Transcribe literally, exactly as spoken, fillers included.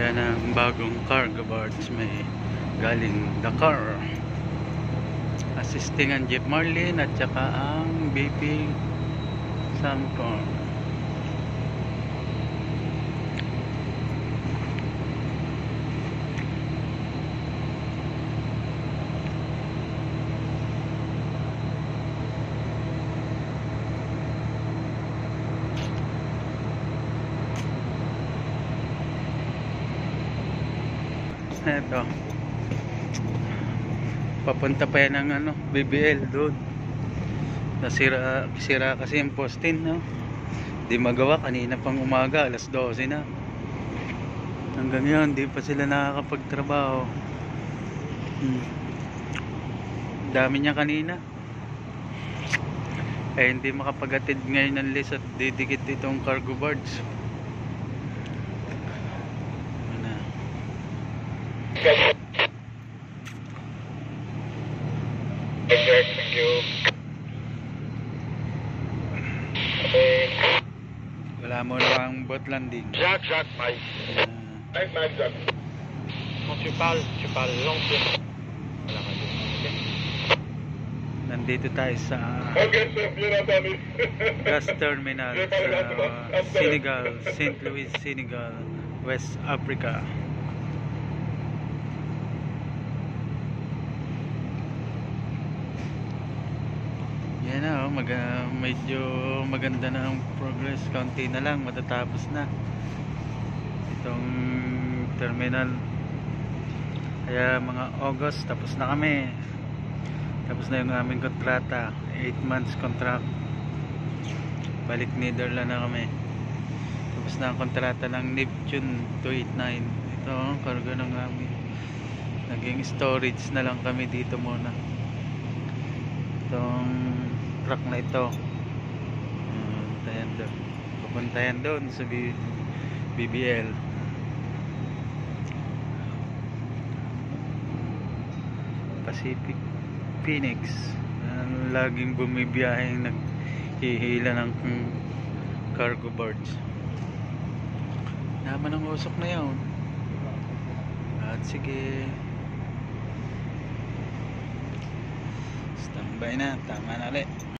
Yan ang bagong cargo barge, may galing Dakar, assisting ang Jeep Marlin at saka ang B P Samcon. Ito, papunta pa yan ng ano, B B L doon. Nasira, sira kasi yung postin, no? Di magawa, kanina pang umaga, alas dose na. Hanggang yun, di pa sila nakakapagtrabaho. Hmm. Dami niya kanina. Eh, hindi makapagatid ngayon ng list at didikit itong cargo barge. Thank you. Okay. Wala mo lang boat landing. Jack, Jack, Mike. Uh, Mike, Mike, Jack. Quand tu parles, tu parles lentement. Wala ka doon. Okay. Nandito tayo sa Okay, sir. Bien entendu. gas terminal sa Senegal, Saint Louis, Senegal, West Africa. Yan na, oh, mag, uh, medyo maganda na ang progress. Kaunti na lang, matatapos na itong terminal. Kaya mga August, tapos na kami. Tapos na yung aming kontrata, eight months contract. Balik Netherlands na kami. Tapos na ang kontrata ng Neptune two eighty-nine. Ito, oh, karga ng aming. Naging storage na lang kami dito muna. Itong truck na ito, uh, pupuntayan doon sa B B L. Pacific Phoenix, uh, laging bumibiyaheng naghihila ng cargo barge. Naman ang usok na yun. At sige, standby na, tama na ulit.